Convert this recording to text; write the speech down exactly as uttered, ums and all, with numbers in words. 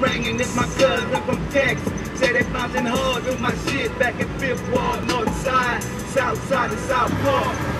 ringing, it's my cousin from Texas. Say they bouncing hard with my shit back at Fifth Ward, North Side, South Side, and South Park.